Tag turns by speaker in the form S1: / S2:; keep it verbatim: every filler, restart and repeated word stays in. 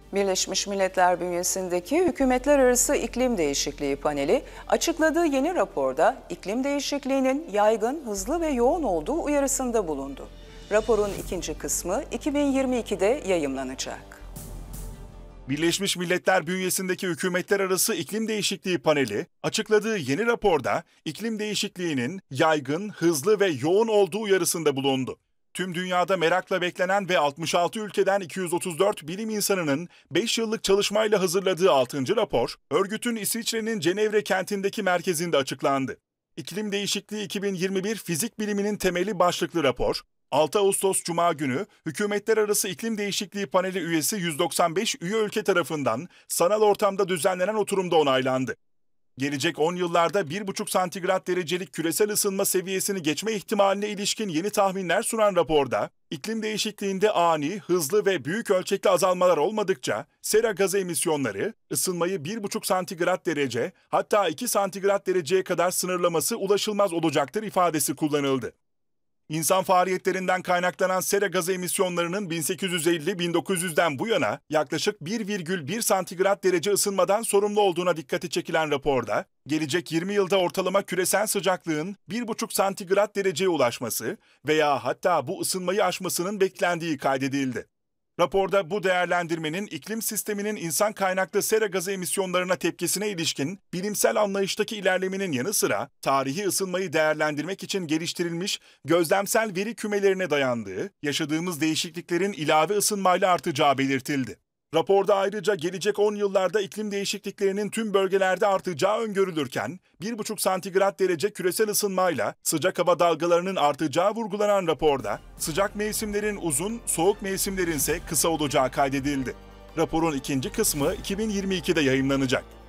S1: Birleşmiş Milletler bünyesindeki Hükümetler Arası İklim Değişikliği Paneli açıkladığı yeni raporda iklim değişikliğinin yaygın, hızlı ve yoğun olduğu uyarısında bulundu. Raporun ikinci kısmı iki bin yirmi ikide yayımlanacak.
S2: Birleşmiş Milletler bünyesindeki Hükümetler Arası İklim Değişikliği Paneli, açıkladığı yeni raporda iklim değişikliğinin yaygın, hızlı ve yoğun olduğu uyarısında bulundu. Tüm dünyada merakla beklenen ve altmış altı ülkeden iki yüz otuz dört bilim insanının beş yıllık çalışmayla hazırladığı altıncı rapor, örgütün İsviçre'nin Cenevre kentindeki merkezinde açıklandı. İklim Değişikliği iki bin yirmi bir Fizik Biliminin Temeli başlıklı rapor, altı Ağustos Cuma günü Hükümetler Arası İklim Değişikliği Paneli üyesi yüz doksan beş üye ülke tarafından sanal ortamda düzenlenen oturumda onaylandı. Gelecek on yıllarda bir buçuk santigrat derecelik küresel ısınma seviyesini geçme ihtimaline ilişkin yeni tahminler sunan raporda, iklim değişikliğinde ani, hızlı ve büyük ölçekli azalmalar olmadıkça sera gazı emisyonları, ısınmayı bir buçuk santigrat derece hatta iki santigrat dereceye kadar sınırlaması ulaşılmaz olacaktır ifadesi kullanıldı. İnsan faaliyetlerinden kaynaklanan sera gazı emisyonlarının bin sekiz yüz elli bin dokuz yüzden bu yana yaklaşık bir virgül bir santigrat derece ısınmadan sorumlu olduğuna dikkati çekilen raporda, gelecek yirmi yılda ortalama küresel sıcaklığın bir buçuk santigrat dereceye ulaşması veya hatta bu ısınmayı aşmasının beklendiği kaydedildi. Raporda bu değerlendirmenin iklim sisteminin insan kaynaklı sera gazı emisyonlarına tepkisine ilişkin bilimsel anlayıştaki ilerlemenin yanı sıra tarihi ısınmayı değerlendirmek için geliştirilmiş gözlemsel veri kümelerine dayandığı, yaşadığımız değişikliklerin ilave ısınmayla artacağı belirtildi. Raporda ayrıca gelecek on yıllarda iklim değişikliklerinin tüm bölgelerde artacağı öngörülürken bir buçuk santigrat derece küresel ısınmayla sıcak hava dalgalarının artacağı vurgulanan raporda sıcak mevsimlerin uzun, soğuk mevsimlerin ise kısa olacağı kaydedildi. Raporun ikinci kısmı iki bin yirmi ikide yayımlanacak.